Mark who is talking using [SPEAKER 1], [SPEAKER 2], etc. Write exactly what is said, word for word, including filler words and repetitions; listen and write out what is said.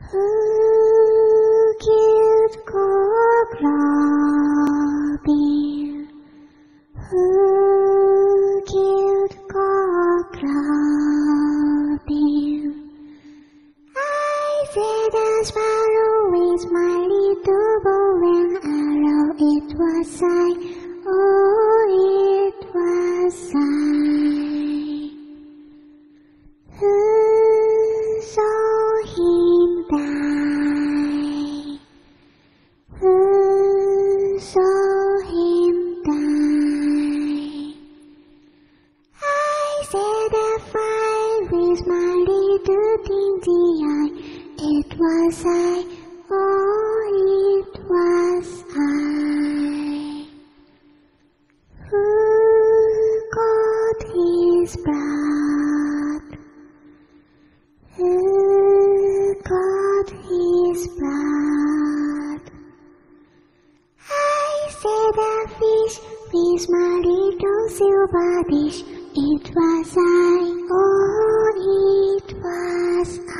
[SPEAKER 1] Who killed Cockrobin? Who killed Cockrobin? I said a sparrow with my little bow and arrow. It was I, oh, it was I. Who saw him die? Who saw him die? I set a fire with my little dainty eye. It was I, oh, it was I. Who got his blood? Who got his blood? I said a fish with my little silver dish. It was I, oh, it was I.